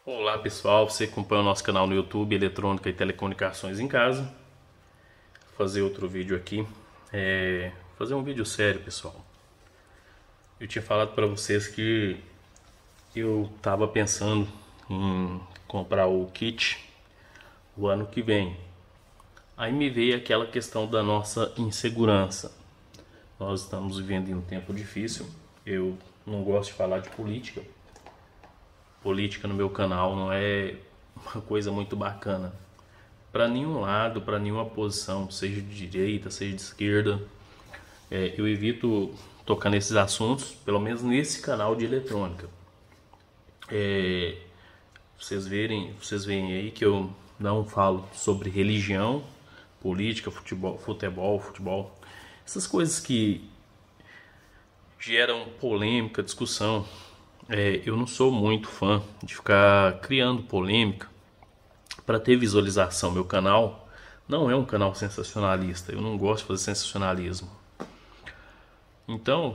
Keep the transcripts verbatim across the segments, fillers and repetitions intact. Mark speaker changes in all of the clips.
Speaker 1: Olá pessoal, você acompanha o nosso canal no YouTube, Eletrônica e Telecomunicações em Casa. Vou fazer outro vídeo aqui, é, fazer um vídeo sério pessoal. Eu tinha falado para vocês que eu estava pensando em comprar o kit o ano que vem. Aí me veio aquela questão da nossa insegurança. Nós estamos vivendo em um tempo difícil, eu não gosto de falar de política. Política no meu canal não é uma coisa muito bacana para nenhum lado, para nenhuma posição, seja de direita, seja de esquerda. É, eu evito tocar nesses assuntos, pelo menos nesse canal de eletrônica. É, vocês verem, vocês veem aí que eu não falo sobre religião, política, futebol, futebol, futebol, essas coisas que geram polêmica, discussão. É, eu não sou muito fã de ficar criando polêmica para ter visualização. Meu canal não é um canal sensacionalista, eu não gosto de fazer sensacionalismo. Então,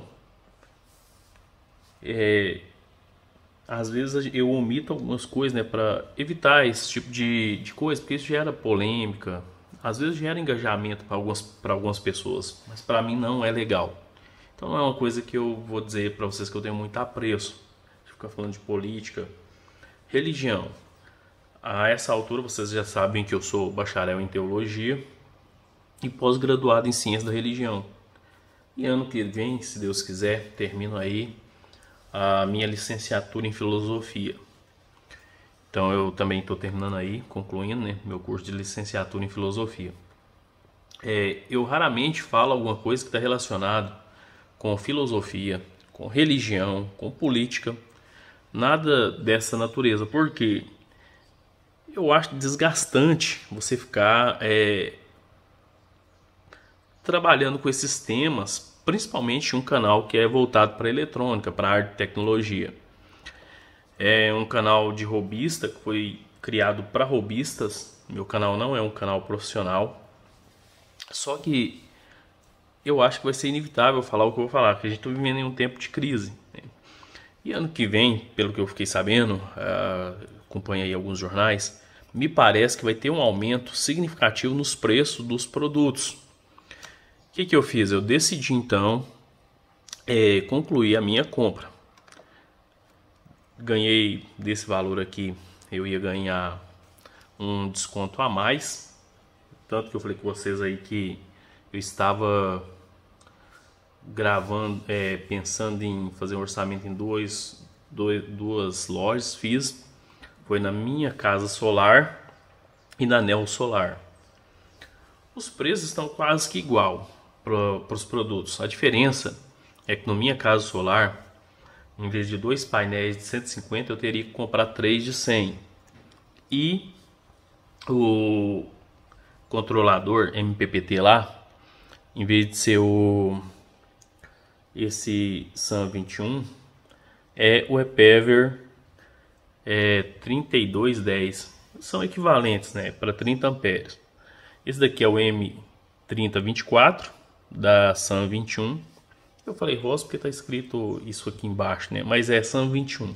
Speaker 1: é, às vezes eu omito algumas coisas, né, para evitar esse tipo de, de coisa, porque isso gera polêmica, às vezes gera engajamento para algumas, para algumas pessoas, mas para mim não é legal. Então não é uma coisa que eu vou dizer para vocês que eu tenho muito apreço. Ficar falando de política, religião. A essa altura vocês já sabem que eu sou bacharel em teologia e pós-graduado em ciência da religião. E ano que vem, se Deus quiser, termino aí a minha licenciatura em filosofia. Então eu também estou terminando aí, concluindo, né, meu curso de licenciatura em filosofia. É, eu raramente falo alguma coisa que está relacionada com filosofia, com religião, com política. Nada dessa natureza, porque eu acho desgastante você ficar é, trabalhando com esses temas, principalmente um canal que é voltado para eletrônica, para arte e tecnologia. É um canal de robista que foi criado para robistas. Meu canal não é um canal profissional, só que eu acho que vai ser inevitável falar o que eu vou falar, porque a gente está vivendo em um tempo de crise, né? E ano que vem, pelo que eu fiquei sabendo, uh, acompanhei alguns jornais, me parece que vai ter um aumento significativo nos preços dos produtos. O que, que eu fiz? Eu decidi então é, concluir a minha compra. Ganhei desse valor aqui, eu ia ganhar um desconto a mais. Tanto que eu falei com vocês aí que eu estava gravando, é, pensando em fazer um orçamento em dois, dois, duas lojas. Fiz, foi na Minha Casa Solar e na Neo Solar. Os preços estão quase que igual para os produtos. A diferença é que no Minha Casa Solar, em vez de dois painéis de cento e cinquenta, eu teria que comprar três de cem. E o controlador M P P T lá, em vez de ser o esse SAM vinte e um, é o ePever é, trinta e dois dez. São equivalentes, né, para trinta amperes. Esse daqui é o M trinta vinte e quatro da SAM vinte e um. Eu falei rosa porque está escrito isso aqui embaixo, né, mas é SAM vinte e um.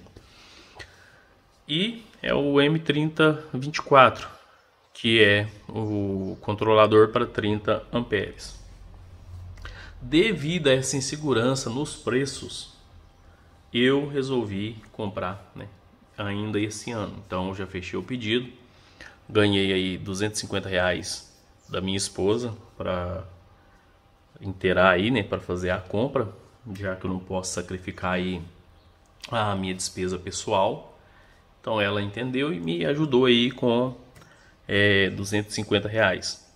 Speaker 1: E é o M trinta vinte e quatro, que é o controlador para trinta amperes. Devido a essa insegurança nos preços, eu resolvi comprar, né, ainda esse ano. Então já fechei o pedido, ganhei aí duzentos e cinquenta reais da minha esposa para inteirar aí, né, para fazer a compra, já que eu não posso sacrificar aí a minha despesa pessoal. Então ela entendeu e me ajudou aí com é, duzentos e cinquenta reais.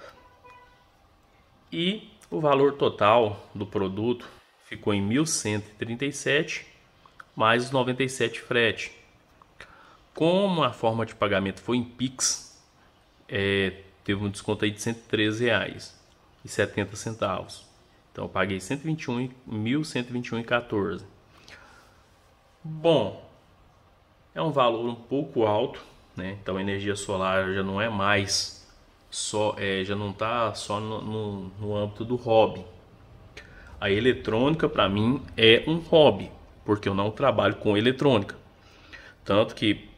Speaker 1: E o valor total do produto ficou em mil cento e trinta e sete mais os noventa e sete frete. Como a forma de pagamento foi em Pix, é, teve um desconto aí de cento e treze reais e setenta centavos. Então eu paguei cento e vinte e um, mil cento e vinte e um e quatorze. Bom, é um valor um pouco alto, né? Então a energia solar já não é mais só, é, já não está só no, no, no âmbito do hobby. A eletrônica para mim é um hobby, porque eu não trabalho com eletrônica. Tanto que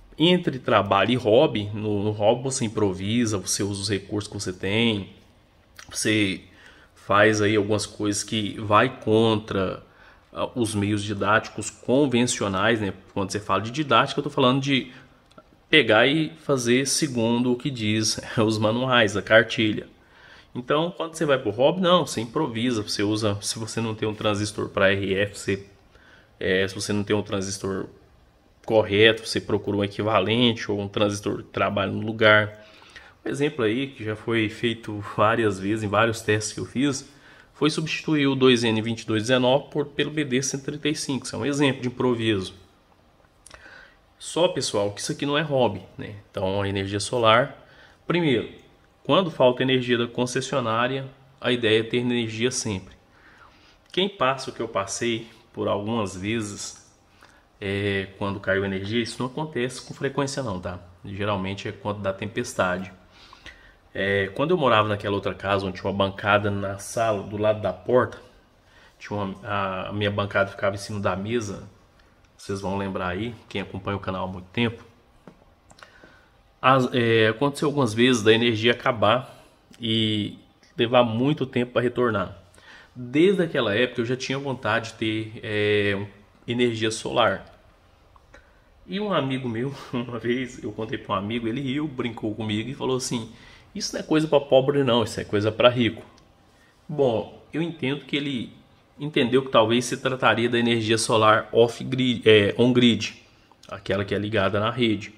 Speaker 1: entre trabalho e hobby, no, no hobby você improvisa, você usa os recursos que você tem, você faz aí algumas coisas que vai contra uh, os meios didáticos convencionais, né? Quando você fala de didática, eu estou falando de pegar e fazer segundo o que diz os manuais, a cartilha. Então, quando você vai para o hobby, não, você improvisa, você usa, se você não tem um transistor para R F, você, é, se você não tem um transistor correto, você procura um equivalente ou um transistor que trabalha no lugar. Um exemplo aí que já foi feito várias vezes em vários testes que eu fiz foi substituir o dois N vinte e dois dezenove por, pelo B D cento e trinta e cinco. Isso é um exemplo de improviso. Só, pessoal, que isso aqui não é hobby, né? Então, a energia solar, primeiro, quando falta energia da concessionária, a ideia é ter energia sempre. Quem passa o que eu passei por algumas vezes, é, quando caiu energia, isso não acontece com frequência não, tá? Geralmente é quando dá tempestade. É, quando eu morava naquela outra casa, onde tinha uma bancada na sala, do lado da porta, tinha uma, a, a minha bancada ficava em cima da mesa, vocês vão lembrar aí, quem acompanha o canal há muito tempo. As, é, aconteceu algumas vezes da energia acabar e levar muito tempo para retornar. Desde aquela época eu já tinha vontade de ter é, energia solar. E um amigo meu, uma vez eu contei para um amigo, ele riu, brincou comigo e falou assim: isso não é coisa para pobre não, isso é coisa para rico. Bom, eu entendo que ele entendeu que talvez se trataria da energia solar off-grid, é, on-grid, aquela que é ligada na rede.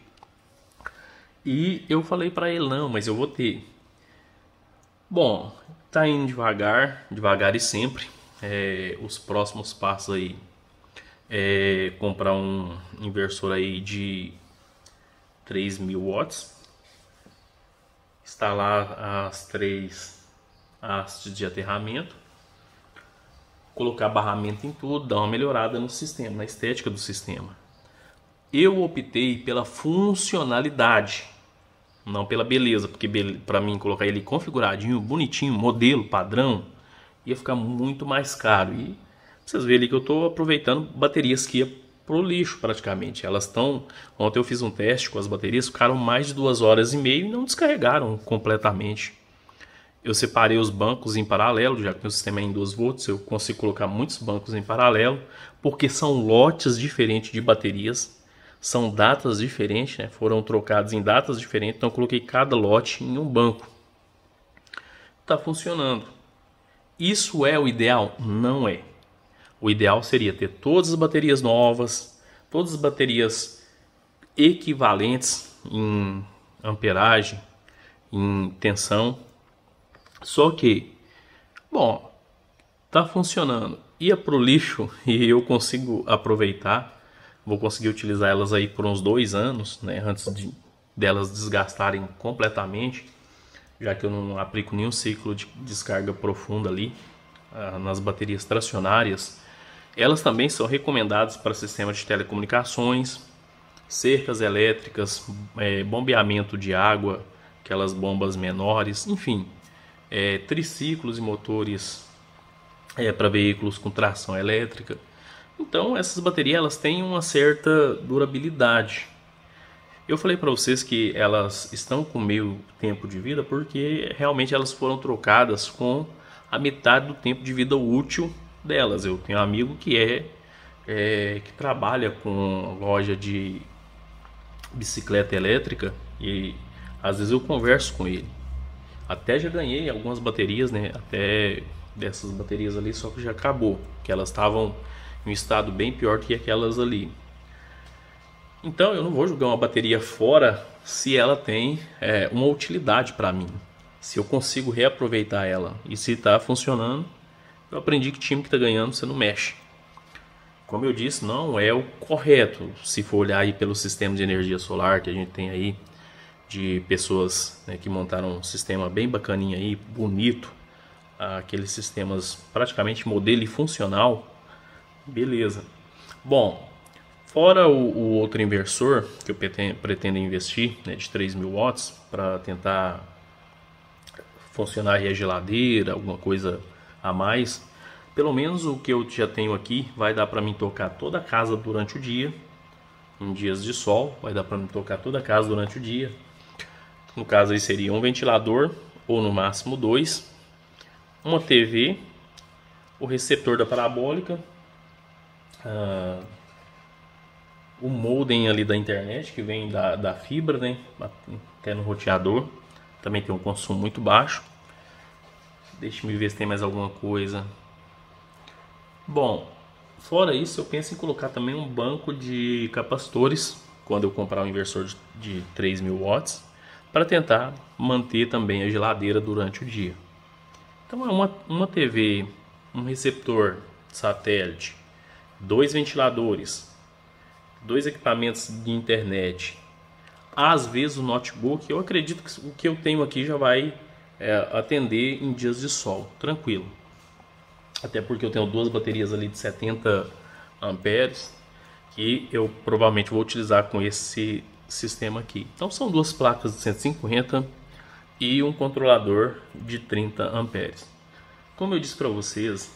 Speaker 1: E eu falei para ele, não, mas eu vou ter. Bom, tá indo devagar, devagar e sempre. É, os próximos passos aí é comprar um inversor aí de três mil watts, instalar as três hastes de aterramento, colocar barramento em tudo, dar uma melhorada no sistema, na estética do sistema. Eu optei pela funcionalidade, não pela beleza, porque para mim colocar ele configuradinho, bonitinho, modelo, padrão, ia ficar muito mais caro. E vocês verem ali que eu estou aproveitando baterias que ia pro lixo praticamente. Elas estão. Ontem eu fiz um teste com as baterias, ficaram mais de duas horas e meia e não descarregaram completamente. Eu separei os bancos em paralelo, já que meu sistema é em doze volts, eu consigo colocar muitos bancos em paralelo, porque são lotes diferentes de baterias, são datas diferentes, né? Foram trocados em datas diferentes, então eu coloquei cada lote em um banco. Está funcionando. Isso é o ideal? Não é. O ideal seria ter todas as baterias novas, todas as baterias equivalentes em amperagem, em tensão. Só que, bom, tá funcionando. Ia pro lixo e eu consigo aproveitar. Vou conseguir utilizar elas aí por uns dois anos, né, antes de delas desgastarem completamente, já que eu não aplico nenhum ciclo de descarga profunda ali ah, nas baterias tracionárias. Elas também são recomendadas para sistemas de telecomunicações, cercas elétricas, é, bombeamento de água, aquelas bombas menores, enfim, é, triciclos e motores é, para veículos com tração elétrica. Então essas baterias elas têm uma certa durabilidade. Eu falei para vocês que elas estão com meio tempo de vida porque realmente elas foram trocadas com a metade do tempo de vida útil delas. Eu tenho um amigo que é, é que trabalha com loja de bicicleta elétrica e às vezes eu converso com ele. Até já ganhei algumas baterias, né? Até dessas baterias ali, só que já acabou, que elas estavam em um estado bem pior que aquelas ali. Então eu não vou jogar uma bateria fora se ela tem é, uma utilidade para mim, se eu consigo reaproveitar ela e se está funcionando. Eu aprendi que time que está ganhando você não mexe. Como eu disse, não é o correto. Se for olhar aí pelo sistema de energia solar que a gente tem aí, de pessoas, né, que montaram um sistema bem bacaninha aí, bonito, aqueles sistemas praticamente modelo e funcional, beleza. Bom, fora o, o outro inversor que eu pretendo, pretendo investir, né, de três mil watts, para tentar funcionar aí a geladeira, alguma coisa a mais, pelo menos o que eu já tenho aqui vai dar para mim tocar toda a casa durante o dia, em dias de sol, vai dar para me tocar toda a casa durante o dia. No caso aí seria um ventilador, ou no máximo dois, uma T V, o receptor da parabólica, uh, o modem ali da internet, que vem da, da fibra, né, até no roteador, também tem um consumo muito baixo. Deixa eu ver se tem mais alguma coisa. Bom, fora isso, eu penso em colocar também um banco de capacitores quando eu comprar um inversor de, de três mil watts, para tentar manter também a geladeira durante o dia. Então é uma, uma T V, um receptor satélite, dois ventiladores, dois equipamentos de internet, às vezes o notebook. Eu acredito que o que eu tenho aqui já vai é, atender em dias de sol, tranquilo. Até porque eu tenho duas baterias ali de setenta amperes que eu provavelmente vou utilizar com esse sistema aqui. Então são duas placas de cento e cinquenta e um controlador de trinta amperes. Como eu disse para vocês,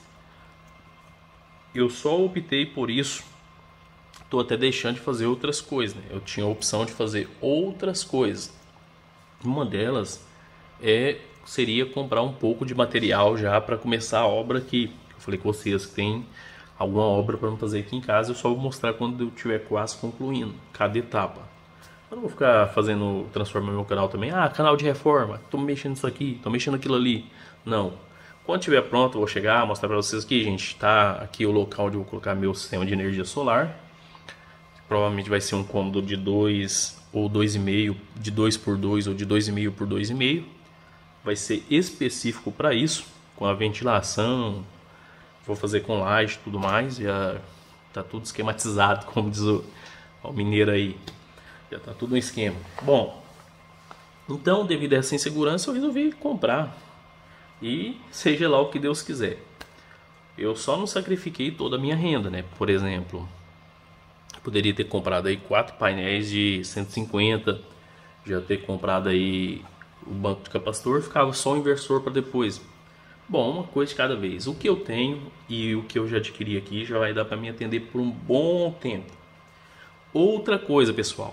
Speaker 1: eu só optei por isso. Estou até deixando de fazer outras coisas, né? Eu tinha a opção de fazer outras coisas. Uma delas é, seria comprar um pouco de material já para começar a obra aqui. Eu falei com vocês que tem alguma obra para fazer aqui em casa. Eu só vou mostrar quando eu estiver quase concluindo cada etapa. Eu não vou ficar fazendo, transformando meu canal também. Ah, canal de reforma, estou mexendo nisso aqui, estou mexendo aquilo ali. Não. Quando estiver pronto, eu vou chegar, mostrar para vocês aqui, gente. Está aqui o local onde eu vou colocar meu sistema de energia solar. Provavelmente vai ser um cômodo de dois ou dois e meio, de dois por dois ou de dois e meio por dois e meio. Vai ser específico para isso, com a ventilação. Vou fazer com laje e tudo mais. Já tá tudo esquematizado, como diz o, o mineiro aí. Já tá tudo no esquema. Bom, então devido a essa insegurança eu resolvi comprar. E seja lá o que Deus quiser. Eu só não sacrifiquei toda a minha renda, né? Por exemplo, poderia ter comprado aí quatro painéis de cento e cinquenta, já ter comprado aí o banco de capacitor, ficava só o inversor para depois. Bom, uma coisa de cada vez. O que eu tenho e o que eu já adquiri aqui já vai dar para me atender por um bom tempo. Outra coisa, pessoal.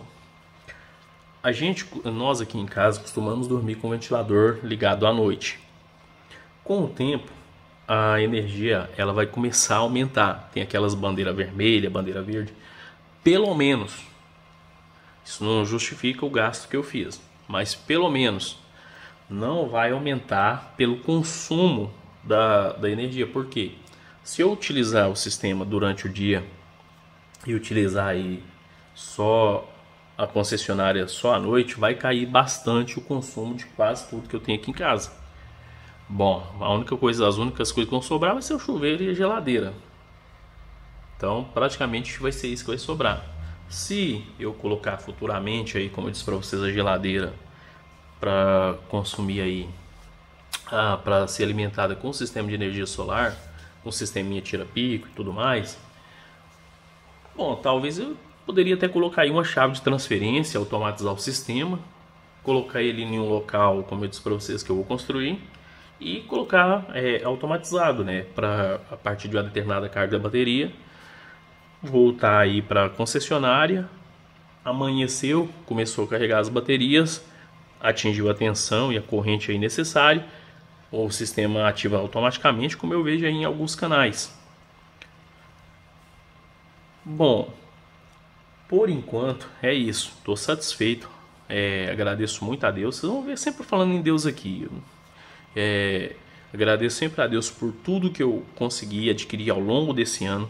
Speaker 1: A gente, nós aqui em casa costumamos dormir com o ventilador ligado à noite. Com o tempo, a energia ela vai começar a aumentar. Tem aquelas bandeiras vermelha, bandeira verde. Pelo menos, isso não justifica o gasto que eu fiz, mas pelo menos não vai aumentar pelo consumo da, da energia. Por quê? Se eu utilizar o sistema durante o dia e utilizar aí só a concessionária só à noite, vai cair bastante o consumo de quase tudo que eu tenho aqui em casa. Bom, a única coisa, as únicas coisas que vão sobrar vai ser o chuveiro e a geladeira. Então, praticamente vai ser isso que vai sobrar. Se eu colocar futuramente aí, como eu disse para vocês, a geladeira para consumir aí, ah, para ser alimentada com o sistema de energia solar, com o sisteminha tira-pico e tudo mais, bom, talvez eu poderia até colocar aí uma chave de transferência, automatizar o sistema, colocar ele em um local, como eu disse para vocês, que eu vou construir, e colocar é, automatizado, né, para a partir de uma determinada carga da bateria, voltar aí para a concessionária, amanheceu, começou a carregar as baterias, atingiu a tensão e a corrente aí necessária, o sistema ativa automaticamente, como eu vejo aí em alguns canais. Bom, por enquanto é isso, estou satisfeito, é, agradeço muito a Deus. Vocês vão ver sempre falando em Deus aqui. É, agradeço sempre a Deus por tudo que eu consegui adquirir ao longo desse ano.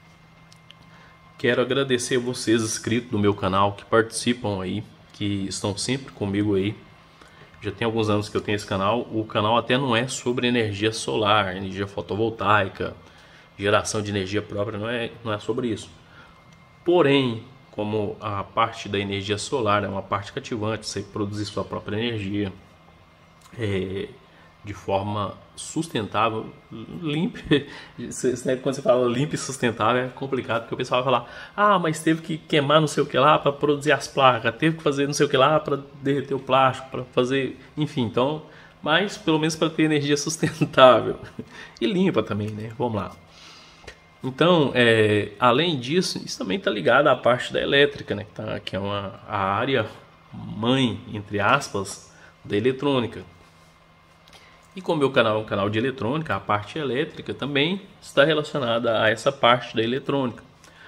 Speaker 1: Quero agradecer a vocês inscritos do meu canal, que participam aí, que estão sempre comigo aí. Já tem alguns anos que eu tenho esse canal. O canal até não é sobre energia solar, energia fotovoltaica, geração de energia própria, não é, não é sobre isso. Porém, como a parte da energia solar é uma parte cativante, você produzir sua própria energia é, de forma sustentável, limpa. Quando você fala limpa e sustentável é complicado, porque o pessoal vai falar: ah, mas teve que queimar não sei o que lá para produzir as placas, teve que fazer não sei o que lá para derreter o plástico, para fazer, enfim, então, mas pelo menos para ter energia sustentável e limpa também, né? Vamos lá. Então, é, além disso, isso também está ligado à parte da elétrica, né? Que, tá, que é uma, a área mãe, entre aspas, da eletrônica. E como meu canal é um canal de eletrônica, a parte elétrica também está relacionada a essa parte da eletrônica.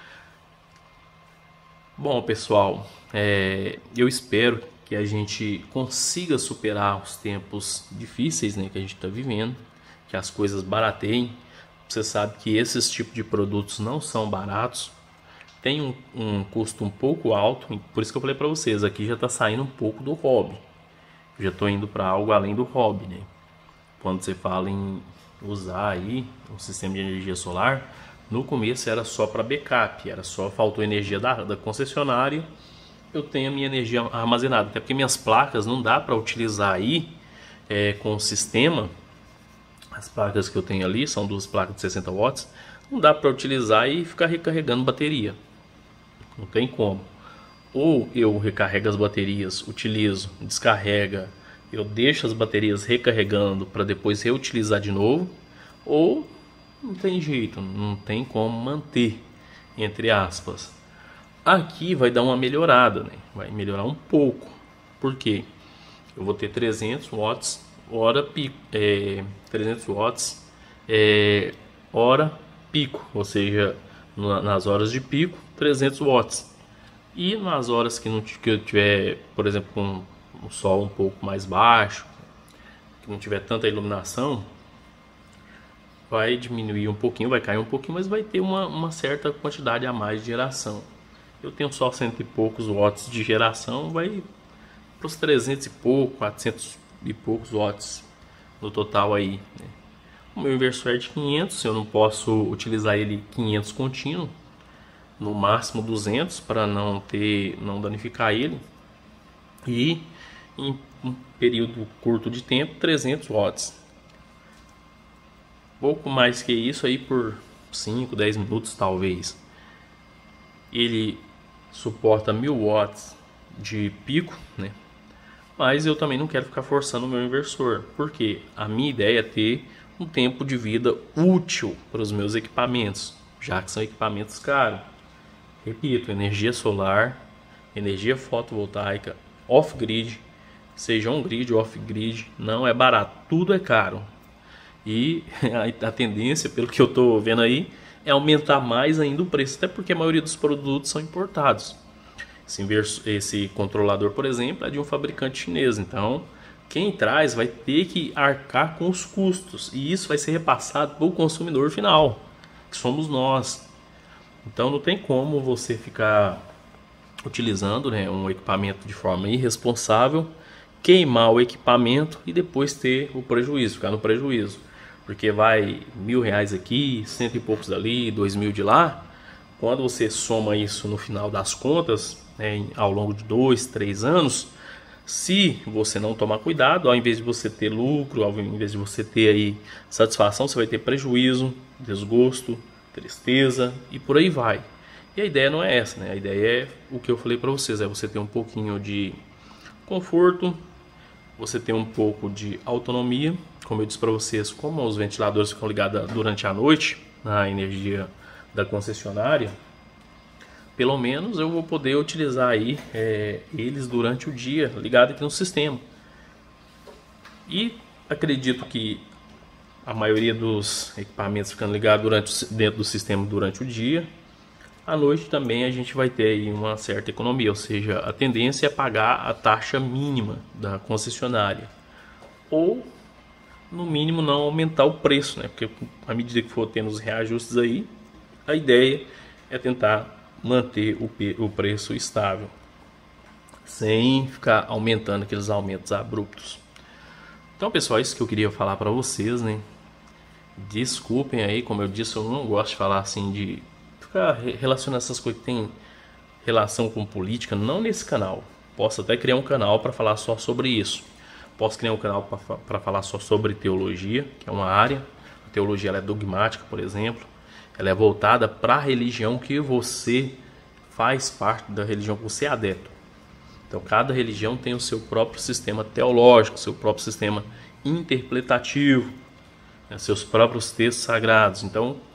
Speaker 1: Bom, pessoal, é, eu espero que a gente consiga superar os tempos difíceis, né, que a gente está vivendo, que as coisas barateiem. Você sabe que esses tipos de produtos não são baratos, tem um, um custo um pouco alto, por isso que eu falei para vocês, aqui já está saindo um pouco do hobby, já estou indo para algo além do hobby, né? Quando você fala em usar aí um sistema de energia solar, no começo era só para backup, era só faltou energia da, da concessionária, eu tenho a minha energia armazenada, até porque minhas placas não dá para utilizar aí é, com o sistema. As placas que eu tenho ali são duas placas de sessenta watts, não dá para utilizar e ficar recarregando bateria, não tem como. Ou eu recarrego as baterias, utilizo, descarrega, eu deixo as baterias recarregando para depois reutilizar de novo, ou não tem jeito, não tem como manter, entre aspas. Aqui vai dar uma melhorada, né? Vai melhorar um pouco. Por quê? Eu vou ter trezentos watts hora pico, é, trezentos watts é, hora pico, ou seja, nas horas de pico trezentos watts. E nas horas que, não, que eu tiver, por exemplo, com o sol um pouco mais baixo, que não tiver tanta iluminação, vai diminuir um pouquinho, vai cair um pouquinho, mas vai ter uma, uma certa quantidade a mais de geração. Eu tenho só cento e poucos watts de geração, vai para os trezentos e pouco, quatrocentos e poucos watts no total aí, né? O meu inversor é de quinhentos, eu não posso utilizar ele quinhentos contínuo, no máximo duzentos para não ter, não danificar ele. E em um período curto de tempo, trezentos watts. Pouco mais que isso aí por cinco, dez minutos talvez. Ele suporta mil watts de pico, né? Mas eu também não quero ficar forçando o meu inversor, porque a minha ideia é ter um tempo de vida útil para os meus equipamentos, já que são equipamentos caros. Repito, energia solar, energia fotovoltaica, off-grid, seja on-grid ou off-grid, não é barato, tudo é caro. E a tendência, pelo que eu estou vendo aí, é aumentar mais ainda o preço, até porque a maioria dos produtos são importados. Esse, inverso, esse controlador, por exemplo, é de um fabricante chinês, então quem traz vai ter que arcar com os custos, e isso vai ser repassado para o consumidor final, que somos nós. Então não tem como você ficar utilizando, né, um equipamento de forma irresponsável, queimar o equipamento e depois ter o prejuízo, ficar no prejuízo. Porque vai mil reais aqui, cento e poucos dali, dois mil de lá. Quando você soma isso no final das contas, né, ao longo de dois, três anos, se você não tomar cuidado, ao invés de você ter lucro, ao invés de você ter aí satisfação, você vai ter prejuízo, desgosto, tristeza e por aí vai. E a ideia não é essa, né? A ideia é o que eu falei para vocês, é você ter um pouquinho de conforto, você ter um pouco de autonomia. Como eu disse para vocês, como os ventiladores ficam ligados durante a noite na energia da concessionária, pelo menos eu vou poder utilizar aí é, eles durante o dia, ligado aqui no sistema. E acredito que a maioria dos equipamentos ficando ligados durante, dentro do sistema durante o dia, à noite também a gente vai ter aí uma certa economia, ou seja, a tendência é pagar a taxa mínima da concessionária, ou no mínimo não aumentar o preço, né? Porque à medida que for tendo os reajustes aí, a ideia é tentar manter o, o preço estável, sem ficar aumentando aqueles aumentos abruptos. Então, pessoal, isso que eu queria falar para vocês, né? Desculpem aí, como eu disse, eu não gosto de falar assim, de ficar relacionando essas coisas que tem relação com política, não nesse canal. Posso até criar um canal para falar só sobre isso. Posso criar um canal para falar só sobre teologia, que é uma área. A teologia ela é dogmática, por exemplo. Ela é voltada para a religião que você faz parte, da religião que você é adepto. Então, cada religião tem o seu próprio sistema teológico, seu próprio sistema interpretativo, né, seus próprios textos sagrados. Então,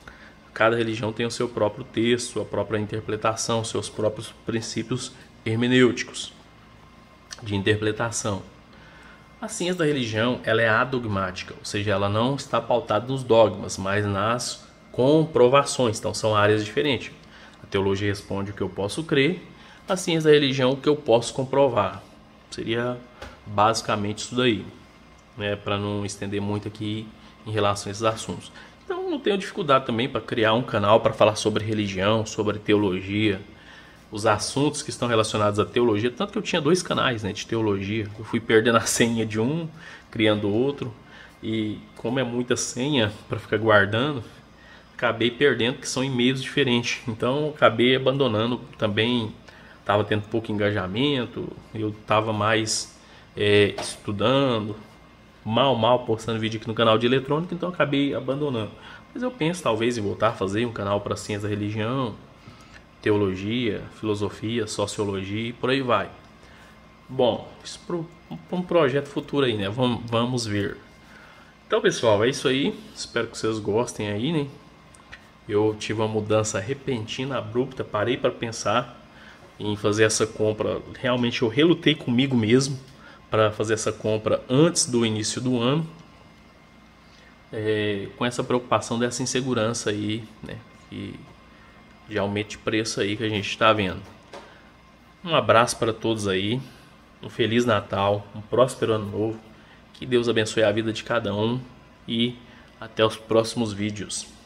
Speaker 1: Cada religião tem o seu próprio texto, a própria interpretação, seus próprios princípios hermenêuticos de interpretação. A ciência da religião, ela é adogmática, ou seja, ela não está pautada nos dogmas, mas nas comprovações. Então são áreas diferentes. A teologia responde o que eu posso crer, a ciência da religião o que eu posso comprovar. Seria basicamente isso daí, né, para não estender muito aqui em relação a esses assuntos. Então não tenho dificuldade também para criar um canal para falar sobre religião, sobre teologia, os assuntos que estão relacionados à teologia, tanto que eu tinha dois canais, né, de teologia. Eu fui perdendo a senha de um, criando outro, e como é muita senha para ficar guardando, acabei perdendo, que são e-mails diferentes. Então acabei abandonando também, estava tendo pouco engajamento, eu estava mais é, estudando, mal, mal postando vídeo aqui no canal de eletrônica, então acabei abandonando. Mas eu penso talvez em voltar a fazer um canal para ciência da religião, teologia, filosofia, sociologia e por aí vai. Bom, isso para um projeto futuro aí, né? Vamos, vamos ver. Então, pessoal, é isso aí. Espero que vocês gostem aí, né? Eu tive uma mudança repentina, abrupta. Parei para pensar em fazer essa compra. Realmente eu relutei comigo mesmo para fazer essa compra antes do início do ano. É, com essa preocupação dessa insegurança aí, né? E de aumento de preço aí que a gente está vendo. Um abraço para todos aí, um Feliz Natal, um próspero Ano Novo, que Deus abençoe a vida de cada um e até os próximos vídeos.